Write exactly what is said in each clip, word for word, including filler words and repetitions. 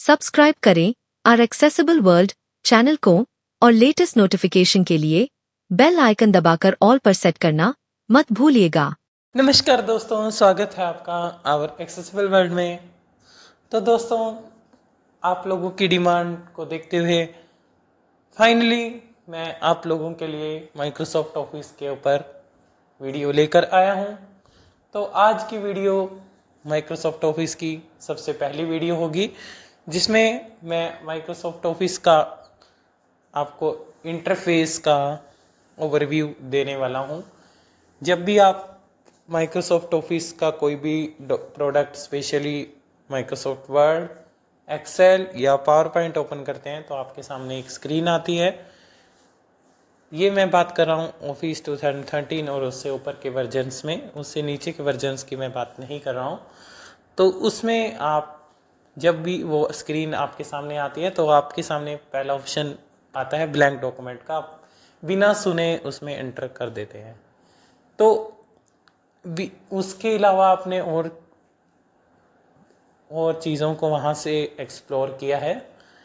Subscribe करें are accessible world channel को और लेटेस्ट नोटिफिकेशन के लिए बेल आइकन दबाकर ऑल पर सेट करना मत भूलिएगा। नमस्कार दोस्तों, स्वागत है आपका आवर एक्सेसिबल वर्ल्ड में। तो दोस्तों, आप लोगों की डिमांड को देखते हुए फाइनली मैं आप लोगों के लिए माइक्रोसॉफ्ट ऑफिस के ऊपर वीडियो लेकर आया हूं। तो आज की वीडियो माइक्रोसॉफ्ट ऑफिस की सबसे पहली वीडियो होगी, जिसमें मैं माइक्रोसॉफ्ट ऑफिस का आपको इंटरफेस का ओवरव्यू देने वाला हूं। जब भी आप माइक्रोसॉफ्ट ऑफिस का कोई भी product, specially Microsoft Word, Excel या पावर पॉइंट ओपन करते हैं तो आपके सामने एक स्क्रीन आती है। ये मैं बात कर रहा हूँ ऑफिस टू थाउजेंड थर्टीन और उससे ऊपर के वर्जन्स में, उससे नीचे के वर्जन्स की मैं बात नहीं कर रहा हूँ। तो उसमें आप जब भी वो स्क्रीन आपके सामने आती है तो आपके सामने पहला ऑप्शन आता है ब्लैंक डॉक्यूमेंट का। आप बिना सुने उसमें एंटर कर देते हैं। तो उसके अलावा आपने और और चीज़ों को वहाँ से एक्सप्लोर किया है,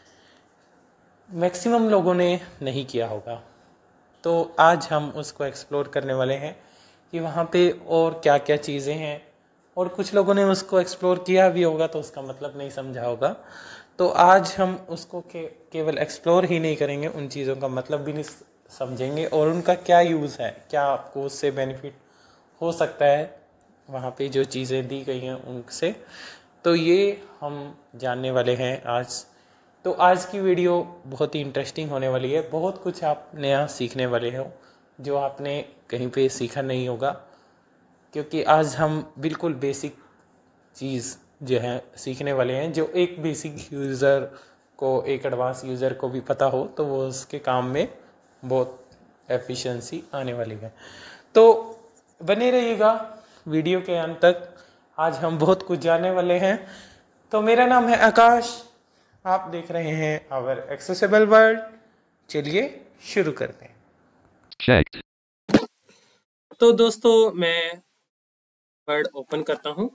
मैक्सिमम लोगों ने नहीं किया होगा। तो आज हम उसको एक्सप्लोर करने वाले हैं कि वहाँ पे और क्या क्या चीज़ें हैं। और कुछ लोगों ने उसको एक्सप्लोर किया भी होगा तो उसका मतलब नहीं समझा होगा। तो आज हम उसको के, केवल एक्सप्लोर ही नहीं करेंगे, उन चीज़ों का मतलब भी नहीं समझेंगे और उनका क्या यूज़ है, क्या आपको उससे बेनिफिट हो सकता है वहाँ पे जो चीज़ें दी गई हैं उनसे। तो ये हम जानने वाले हैं आज। तो आज की वीडियो बहुत ही इंटरेस्टिंग होने वाली है। बहुत कुछ आप नया सीखने वाले हो जो आपने कहीं पे सीखा नहीं होगा, क्योंकि आज हम बिल्कुल बेसिक चीज़ जो है सीखने वाले हैं, जो एक बेसिक यूज़र को, एक एडवांस यूज़र को भी पता हो तो वो उसके काम में बहुत एफिशिएंसी आने वाली है। तो बने रहिएगा वीडियो के अंत तक। आज हम बहुत कुछ जानने वाले हैं। तो मेरा नाम है आकाश, आप देख रहे हैं आवर एक्सेसिबल वर्ल्ड। चलिए शुरू करते हैं। Checked. तो दोस्तों, मैं वर्ड ओपन करता हूं।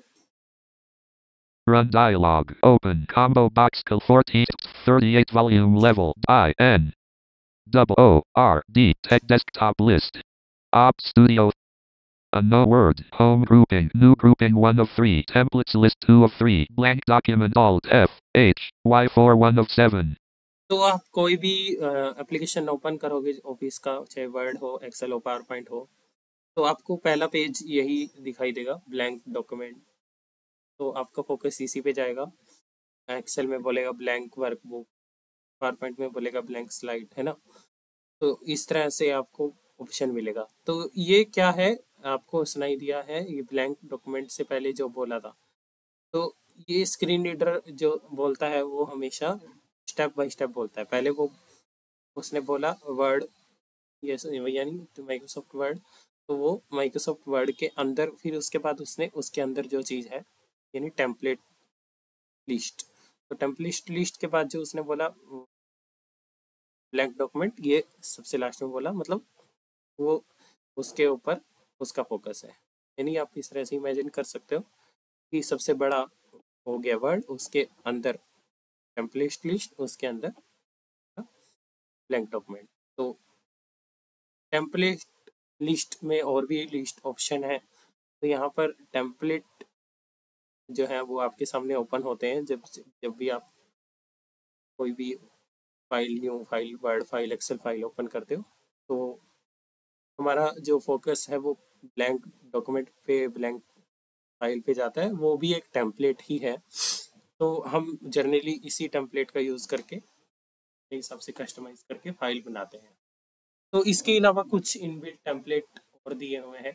Run dialog. Open combo box col fourteen thirty-eight volume level. I N double O R D tech desktop list. Op studio. A no word. Home grouping. New grouping one of three. Templates list two of three. Blank document alt F H Y four one of seven. तो आप कोई भी application open करोगे office का, चाहे word हो, Excel हो, power point हो, तो आपको पहला पेज यही दिखाई देगा, ब्लैंक डॉक्यूमेंट। तो आपका फोकस इसी पे जाएगा। एक्सेल में बोलेगा ब्लैंक वर्कबुक, पावर पॉइंट में बोलेगा ब्लैंक स्लाइड, है ना। तो इस तरह से आपको ऑप्शन मिलेगा। तो ये क्या है, आपको सुनाई दिया है ये ब्लैंक डॉक्यूमेंट से पहले जो बोला था। तो ये स्क्रीन रीडर जो बोलता है वो हमेशा स्टेप बाय स्टेप बोलता है। पहले वो उसने बोला वर्ड, ये यानी माइक्रोसॉफ्ट वर्ड, तो वो माइक्रोसॉफ्ट वर्ड के अंदर, फिर उसके बाद उसने उसके अंदर जो चीज़ है यानी टेम्पलेट लिस्ट, तो टेम्पलेट लिस्ट के बाद जो उसने बोला ब्लैंक डॉक्यूमेंट, ये सबसे लास्ट में बोला, मतलब वो उसके ऊपर उसका फोकस है। यानी आप इस तरह से इमेजिन कर सकते हो कि सबसे बड़ा हो गया वर्ड, उसके अंदर टेम्पलेट लिस्ट, उसके अंदर ब्लैंक डॉक्यूमेंट। तो टेम्पलेट लिस्ट में और भी लिस्ट ऑप्शन है। तो यहाँ पर टेम्पलेट जो है वो आपके सामने ओपन होते हैं जब जब भी आप कोई भी file, new file, word file, Excel file open करते हो। तो हमारा जो फोकस है वो ब्लैंक डॉक्यूमेंट पे, ब्लैंक फाइल पे जाता है। वो भी एक टेम्पलेट ही है। तो हम जनरली इसी टेम्पलेट का यूज़ करके हिसाब से कस्टमाइज करके फाइल बनाते हैं। तो इसके अलावा कुछ इनबिल्ट टेम्पलेट और दिए हुए हैं।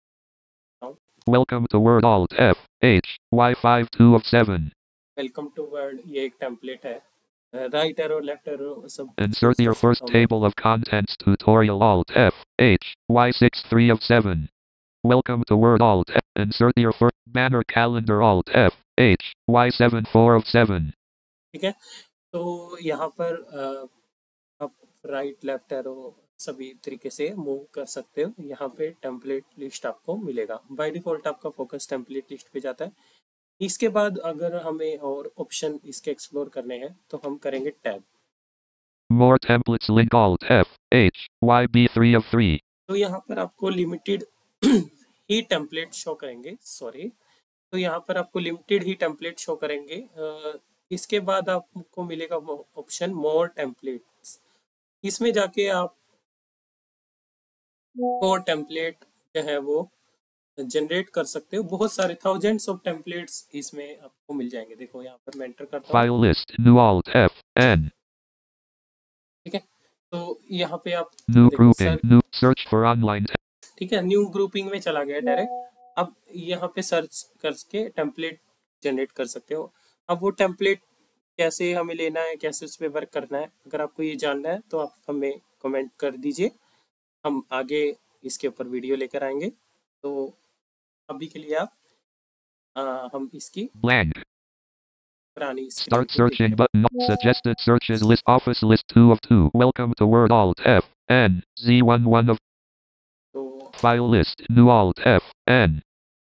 Welcome to Word alt F H Y five two of seven. Welcome to Word, ये एक टेम्पलेट है। राइट एरो, लेफ्ट एरो सब। Insert your first table of contents tutorial alt F H Y six three of seven. Welcome to Word alt F. Insert your first banner calendar alt F H Y seven four of seven. ठीक है। तो यहाँ पर आप right left arrow सभी तरीके से move कर सकते हो। यहाँ पे टेम्पलेट लिस्ट आपको मिलेगा। बाय डिफॉल्ट आपका फोकस टेम्पलेट लिस्ट पे जाता है। इसके बाद अगर हमें और ऑप्शन इसके एक्सप्लोर करने हैं तो हम करेंगे tab. More templates link Alt F H Y B three of three. तो यहाँ पर आपको लिमिटेड ही टेम्पलेट शो करेंगे, सॉरी, तो यहाँ पर आपको लिमिटेड ही टेम्पलेट शो करेंगे। अ, इसके बाद आपको मिलेगा ऑप्शन मोर टेम्पलेट्स। इसमें जाके आप और टेम्पलेट जो है वो जनरेट कर सकते हो। बहुत सारे थाउजेंड्स ऑफ टेम्पलेट्स इसमें आपको मिल जाएंगे। देखो यहाँ पर मैं एंटर करता हूँ, File list. New Alt F N. ठीक है। तो यहाँ पे आप New देखो grouping. Sir, New search for online. te- ठीक है, न्यू ग्रुपिंग में चला गया डायरेक्ट। अब यहाँ पे सर्च करके टेम्पलेट जनरेट कर सकते हो। अब वो टेम्पलेट कैसे हमें लेना है, कैसे उस पर वर्क करना है, अगर आपको ये जानना है तो आप हमें कमेंट कर दीजिए, हम आगे इसके ऊपर वीडियो लेकर आएंगे। तो अभी के लिए आप आ, हम इसकी Blank. पुरानी स्क्रीन Start को searching देखते हैं। button. Suggested searches list. Office list two of two. Welcome to Word. Alt F N Z one one of तो file list. New Alt F N.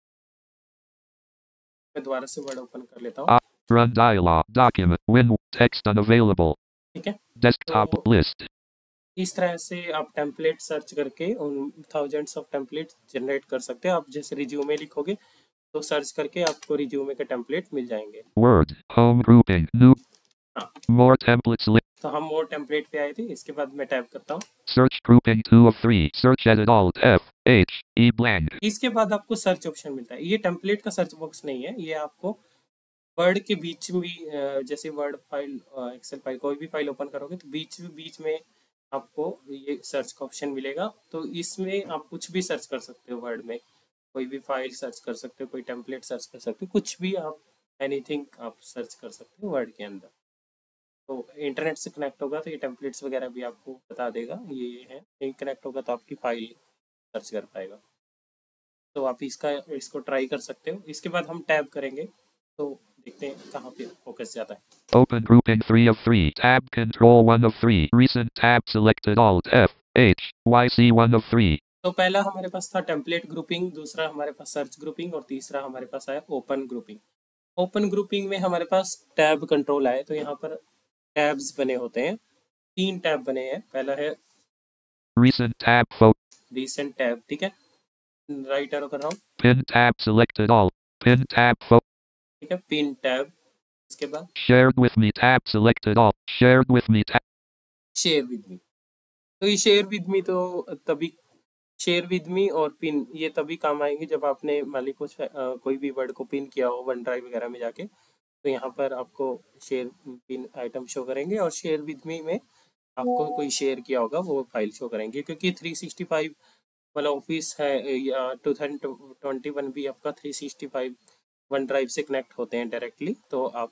मैं दोबारा से वर्ड ओपन कर लेता हूँ, Ah, run dialog. Document. Win. Text unavailable. ठीक है। Desktop तो list. इस तरह से आप टेम्पलेट सर्च करके उन थाउजेंड्स ऑफ टेम्पलेट जनरेट कर सकते हो। आप जैसे रिज्यूमे लिखोगे तो सर्च करके आपको रिज्यूमे के टेम्पलेट मिल जाएंगे। Word. Home grouping. New. हाँ, More templates list. तो हम और टेम्पलेट पे आए थे। इसके बाद मैं टैप करता हूँ। Search grouping two of three. Search edit Alt F H E blank. इसके बाद आपको सर्च ऑप्शन मिलता है। ये टेम्पलेट का सर्च बॉक्स नहीं है, ये आपको वर्ड के बीच में भी, अ, जैसे वर्ड फाइल, एक्सेल फाइल, कोई भी फाइल ओपन करोगे तो बीच बीच में आपको ये सर्च का ऑप्शन मिलेगा। तो इसमें आप कुछ भी सर्च कर सकते हो। वर्ड में कोई भी फाइल सर्च कर सकते हो, कोई टेम्पलेट सर्च कर सकते हो, कुछ भी आप, एनीथिंग आप सर्च कर सकते हो वर्ड के अंदर। तो इंटरनेट से कनेक्ट होगा तो ये टेम्पलेट्स वगैरह भी आपको बता देगा। ये है, नहीं कनेक्ट होगा तो आपकी फाइल सर्च कर पाएगा। तो आप इसका इसको ट्राई कर सकते हो। इसके बाद हम टैब करेंगे तो देखते हैं कहाँ पे फोकस जाता है। Open grouping three of three. Tab control one of three. Recent tab selected Alt F H Y C one of three. तो पहला हमारे पास था टेम्पलेट ग्रुपिंग, दूसरा हमारे पास सर्च ग्रुपिंग और तीसरा हमारे पास आया ओपन ग्रुपिंग। ओपन ग्रुपिंग में हमारे पास टैब कंट्रोल आए। तो यहाँ पर टैब्स बने होते हैं, तीन टैब बने हैं। पहला है Recent tab photo. Recent tab, ठीक है, राइट एरो कर रहा हूँ, Pin tab selected Alt. Pin tab photo. ठीक है, पिन टैब। इसके बाद Shared with me tab selected Alt. Shared with me tab. Share with me. तो ये शेयर विद मी तो तभी, शेयर विद मी और पिन ये तभी काम आएंगे जब आपने मान ली कुछ अ, कोई भी वर्ड को पिन किया हो वन ड्राइव वगैरह में जाके, तो यहाँ पर आपको शेयर पिन आइटम शो करेंगे। और शेयर विद मी में आपको कोई शेयर किया होगा वो फाइल शो करेंगे। क्योंकि थ्री सिक्सटी फाइव वाला ऑफिस है या टू थाउजेंड ट्वेंटी वन भी आपका three sixty five OneDrive से कनेक्ट होते हैं डायरेक्टली। तो आप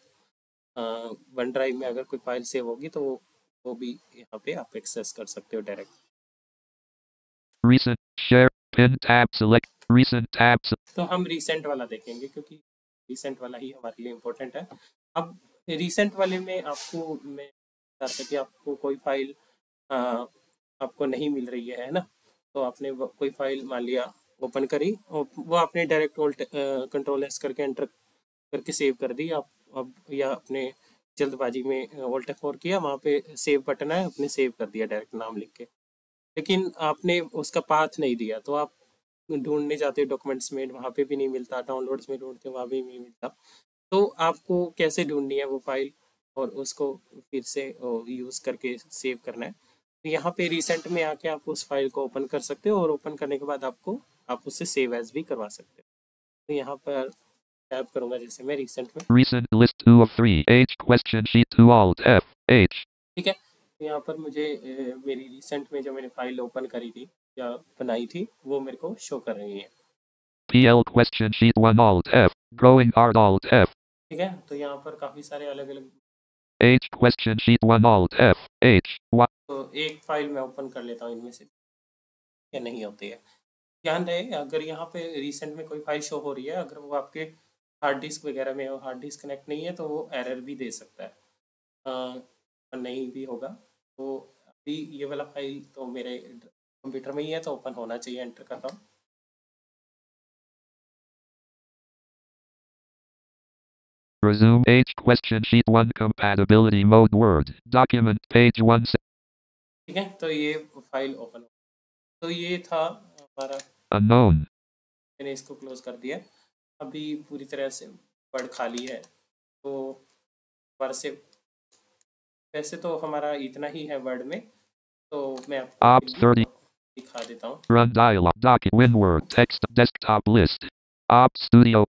वन ड्राइव में अगर कोई फाइल सेव होगी तो वो वो भी यहाँ पे आप एक्सेस कर सकते हो direct. Recent. Share. Pin tab select. Recent tab. se- तो हम रिसेंट वाला देखेंगे क्योंकि रिसेंट वाला ही हमारे लिए इम्पोर्टेंट है। अब रिसेंट वाले में आपको मैं बता सकता कि आपको कोई फाइल आ, आपको नहीं मिल रही है है ना। तो आपने वो- कोई फाइल मान लिया ओपन करी और वो आपने डायरेक्ट ओल्ट कंट्रोल एस करके एंटर करके सेव कर दी। आप अब या अपने जल्दबाजी में ओल्ट फोर किया, वहाँ पे सेव बटन है, आपने सेव कर दिया डायरेक्ट नाम लिख के, लेकिन आपने उसका पाथ नहीं दिया। तो आप ढूंढने जाते हो डॉक्यूमेंट्स में, वहाँ पे भी नहीं मिलता, डाउनलोड्स में ढूंढते हो वहाँ भी नहीं मिलता। तो आपको कैसे ढूंढनी है वो फाइल और उसको फिर से यूज़ करके सेव करना है। तो यहाँ पे रिसेंट में आके आप उस फाइल को ओपन कर सकते हो और ओपन करने के बाद आपको आप उससे सेव एज भी करवा सकते हो। तो यहाँ पर टैप करूँगा जैसे मैं रिसेंट में, Recent list two of three. H question sheet two Alt F H. ठीक है। तो यहाँ पर मुझे अ, मेरी रिसेंट में जो मैंने फाइल ओपन करी थी या बनाई थी वो मेरे को शो कर रही है, P L question sheet one Alt F. Growing art Alt F. ठीक है। तो यहाँ पर काफ़ी सारे अलग अलग, H question sheet one Alt F H Y. तो एक फाइल मैं ओपन कर लेता हूँ इनमें से, या नहीं होती है। ध्यान रहे अगर यहाँ पे रिसेंट में कोई फाइल शो हो रही है, अगर वो आपके हार्ड डिस्क वगैरह में, हार्ड डिस्क कनेक्ट नहीं है तो वो एरर भी दे सकता है, अ, और नहीं भी होगा। तो अभी ये वाला फाइल तो मेरे कंप्यूटर में ही है तो ओपन होना चाहिए। एंटर करता हूँ, Resume H question sheet one compatibility mode Word document page one. ठीक है, तो ये फाइल ओपन हो। तो ये था हमारा, Unknown. मैंने इसको क्लोज कर दिया। अभी पूरी तरह से वर्ड खाली है, तो वर्ड से वैसे तो हमारा इतना ही है वर्ड में, तो मैं आपको Ops thirty. दिखा देता हूँ। Run dialog doc WinWord text desktop list. Ops Studio.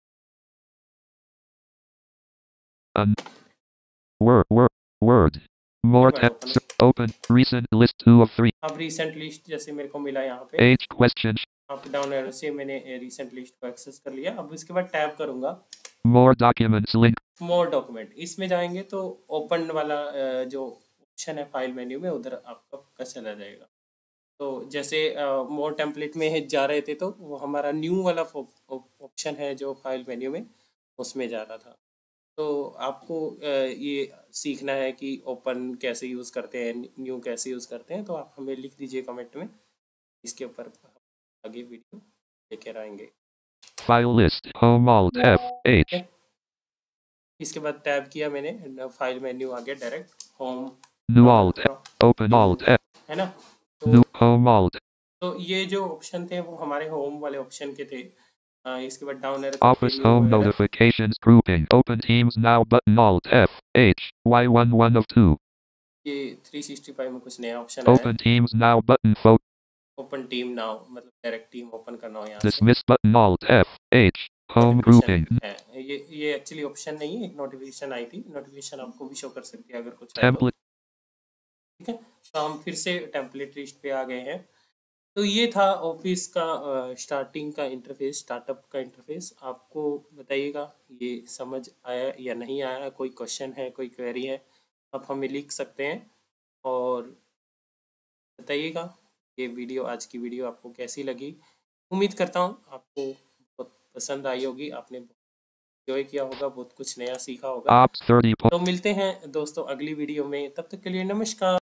Un Word Word Word. More text open recent list two of three. अब रिसेंट लिस्ट जैसे मेरे को मिला यहाँ पे, H question. Up down arrow से मैंने रिसेंट लिस्ट को एक्सेस कर लिया। अब इसके बाद टैब करूंगा More documents link. More document, इसमें जाएंगे तो ओपन वाला अ, जो ऑप्शन है फाइल मेन्यू में, उधर आपका का चला जाएगा। तो जैसे मोर टेम्पलेट में है जा रहे थे, तो वो हमारा न्यू वाला ऑप्शन है जो फाइल मेन्यू में, उसमें जा रहा था। तो आपको अ, ये सीखना है कि ओपन कैसे यूज़ करते हैं, न्यू कैसे यूज़ करते हैं, तो आप हमें लिख दीजिए कमेंट में, इसके ऊपर आगे वीडियो लेकर आएंगे। File list home alt F H. इसके बाद टैब किया मैंने, फाइल मेन्यू आ गया direct home, New alt F. Open alt F. है ना। New तो, home alt. तो ये जो ऑप्शन थे वो हमारे होम वाले ऑप्शन के थे। आ, इसके बाद down arrow Office home notifications grouping. Open Teams now button alt F H Y one one of two. ये थ्री सिक्सटी फाइव में कुछ नया ऑप्शन है। Open Teams now button fo. Open team now मतलब डायरेक्ट टीम ओपन करना हो यहाँ Dismiss button alt F H home grouping. है। ये ये एक्चुअली ऑप्शन नहीं है, एक नोटिफिकेशन आई थी, नोटिफिकेशन आपको भी शो कर सकती है अगर कुछ Template. ठीक है। तो हम फिर से टेम्पलेट लिस्ट पे आ गए हैं। तो ये था ऑफिस का स्टार्टिंग का इंटरफेस, स्टार्टअप का इंटरफेस। आपको बताइएगा ये समझ आया या नहीं आया, कोई क्वेश्चन है, कोई क्वेरी है, आप हमें लिख सकते हैं और बताइएगा ये वीडियो, आज की वीडियो आपको कैसी लगी। उम्मीद करता हूँ आपको बहुत पसंद आई होगी, आपने एंजॉय किया होगा, बहुत कुछ नया सीखा होगा। Ops thirty. तो मिलते हैं दोस्तों अगली वीडियो में, तब तक के लिए नमस्कार।